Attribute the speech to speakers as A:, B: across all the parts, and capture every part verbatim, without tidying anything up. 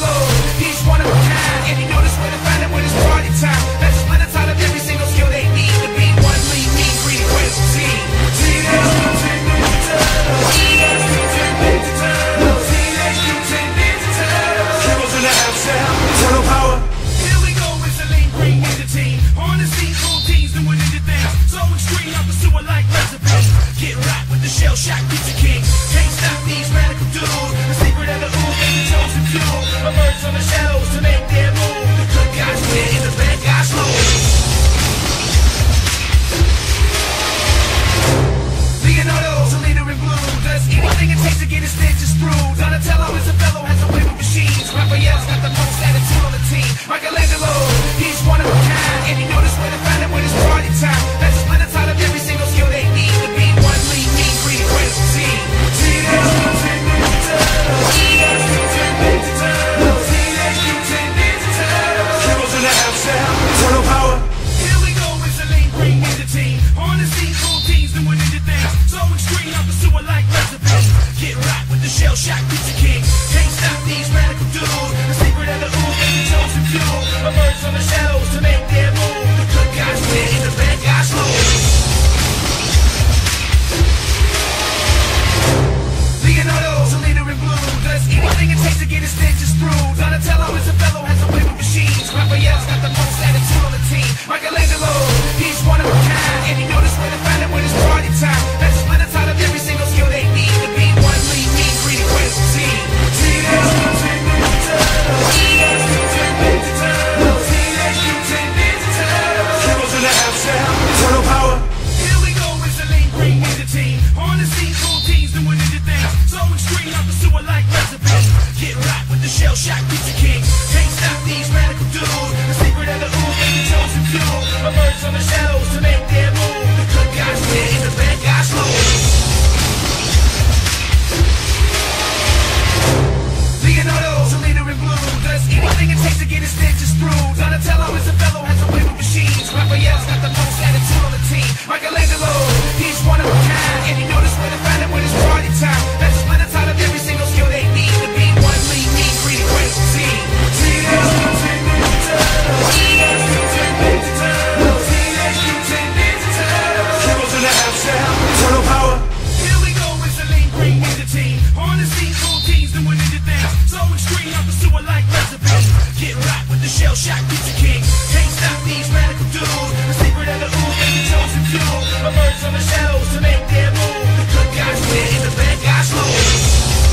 A: Michelangelo, he's one of a kind, and he knows where to find it when it's party time. That's just the time of every single skill they need to be one lean, mean, greedy, critical team. Teenage Mutant Ninja Turtles. Teenage Mutant Ninja Turtles. Teenage Mutant Ninja Turtles. Heroes in the house now. Turtle power. Here we go, it's a lean green ninja team. On the scene, full teams doing ninja things. So extreme, I pursue a like recipe. Get right with the shell shock pizza king. Can't stop these radical dudes. The secret of the ooze and the chosen few. Emerge from the shadows to make their move. The good guys win and the bad guys lose. Leonardo's a leader in blue. Does anything it takes to get his ninjas through. Donatello is a fellow, has a way with machines. Raphael's got the most attitude on the team. Michelangelo, he's one of a kind, and he knows where to find it when it's party time. That's just the time of every single skill they need to be one lean, mean, greedy, critical team. Teenage Mutant Ninja Turtles. Teenage Mutant Ninja Turtles. Teenage Mutant Ninja Turtles. Heroes in the house now. Turtle power. Here we go, it's a lean green ninja team. On the scene, full teams doing ninja things. So extreme, I pursue a like recipe. Get right with the shell shock pizza king. Can't stop these radical dudes. The secret of the ooze and the chosen few. Emerge from the shadows to make their move. The good guys win and the bad guys lose. Leonardo's a leader in blue. Does anything it takes to get his ninjas through. Donatello is a fellow, has a way with machines. Raphael's got the most attitude on the team. Michelangelo, he's one of a kind, and he knows where to find it when it's party time. That's just the time of every single skill they need to be one lean, mean, greedy, critical team. Teenage Mutant Ninja Turtles. Teenage Mutant Ninja Turtles. Teenage Mutant Ninja Turtles. Heroes in the house now. Turtle power. Here we go, it's a lean green ninja team. On the scene, full teams doing ninja things. So extreme, I pursue a like recipe. Get right with the shell shock pizza king. Can't stop these radical dudes. The secret of the ooze and the chosen few. Emerge from the shadows to make their move. The good guys win and the bad guys lose. Leonardo's a leader in blue. Does anything it takes to get his ninjas through. Donatello is a fellow, has a way with machines. Raphael's got the most attitude on the team. Michelangelo, he's one of a kind, and he knows where to find it when it's party time. That's just the time of every single skill they need to be one lean, mean, greedy, critical team. Teenage Mutant Ninja Turtles. Teenage Mutant Ninja Turtles. Teenage Mutant Ninja Turtles. Heroes in the house now. Turtle power. Here we go, it's a lean green ninja team. On the scene, full teams doing ninja things. So extreme, I pursue a like recipe. Get right with the shell shock pizza king. Can't stop these radical dudes. The secret of the ooze and the chosen few. Emerge from the shadows to make their move. The good guys win and the bad guys lose.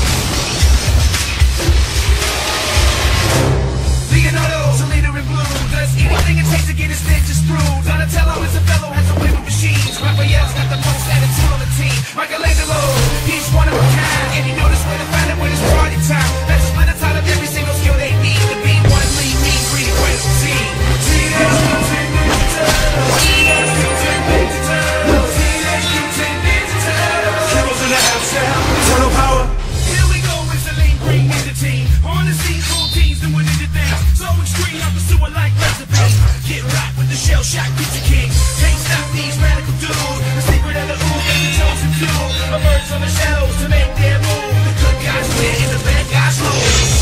A: Leonardo's a leader in blue. Does anything it takes to get his ninjas through. Donatello is a fellow, has a way with machines. Raphael's got the most attitude on the team. Michelangelo, he's one of a kind, and he knows where to find it when it's party time. That's just the time of every single skill they need to be one lean, mean, greedy, critical team. Teenage Mutant Ninja Turtles. Teenage Mutant Ninja Turtles. Teenage Mutant Ninja Turtles. Heroes in the house now. Turtle power. Here we go, it's a lean green ninja team. On the scene, full teams doing ninja things. So extreme, I pursue a like recipe. Get right with the shell shock pizza king. Can't stop these radical dudes. The secret of the ooze and the chosen few. Emerge from the shadows to make their move. The good guys win and the bad guys lose.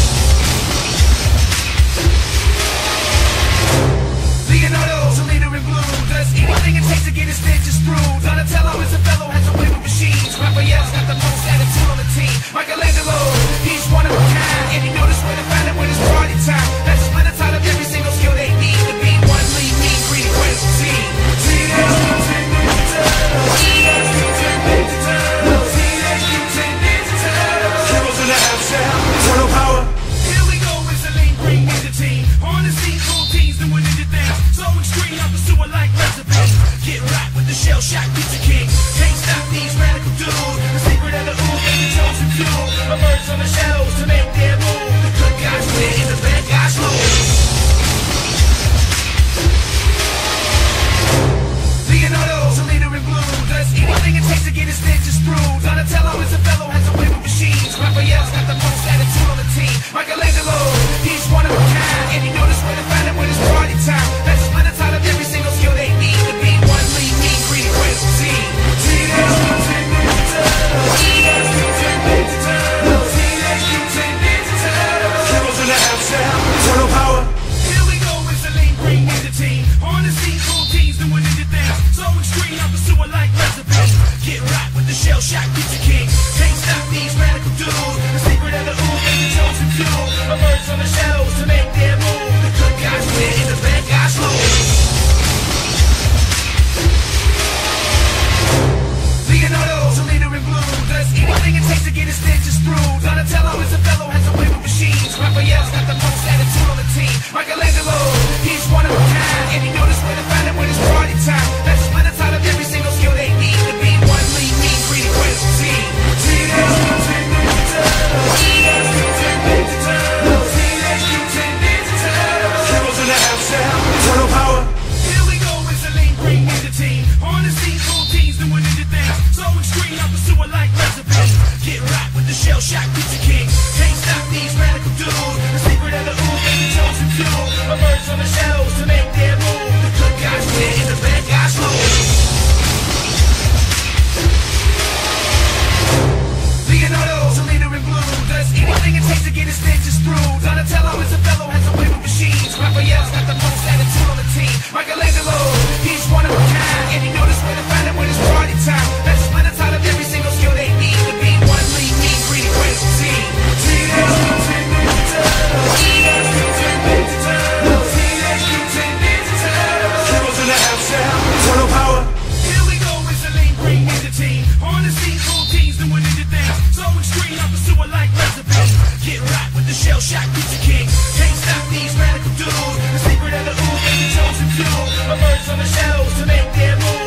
A: Leonardo's a leader in blue. Does anything it takes to get his ninjas through. Donatello is a fellow, has a way with machines. Raphael's got the most attitude on the team. Michelangelo, he's one of a kind, and he knows where to find it when it's party time. That's just the time of every single skill they need to be one lean, mean, greedy, critical team. Teenage Mutant Ninja Turtles. Teenage Mutant Ninja Turtles. Teenage Mutant Ninja Turtles. Heroes in the house now. Turtle power. Here we go, it's a lean green ninja team. On the scene, full teams doing ninja things. So extreme, I pursue a like recipe. Get right with the shell shock pizza king. Can't stop these radical dudes. The secret of the ooze and the chosen few. Emerge from the shadows to make their move. The good guys win and the bad guys lose. Leonardo's a leader in blue. Does anything it takes to get his ninjas through. Donatello is a fellow, has a way with machines. Raphael's got the most attitude on the team. Michelangelo, he's one of a kind, and he knows where to find it when it's party time. That's just the time of every single skill they need to be one lean, mean, greedy, critical team. Teenage Mutant Ninja Turtles. Teenage Mutant Ninja Turtles. Teenage Mutant Ninja Turtles. Heroes in the house. pizza king. Can't stop these radical dudes. The secret of the ooze is the chosen few. Emerge from the shadows to make their move.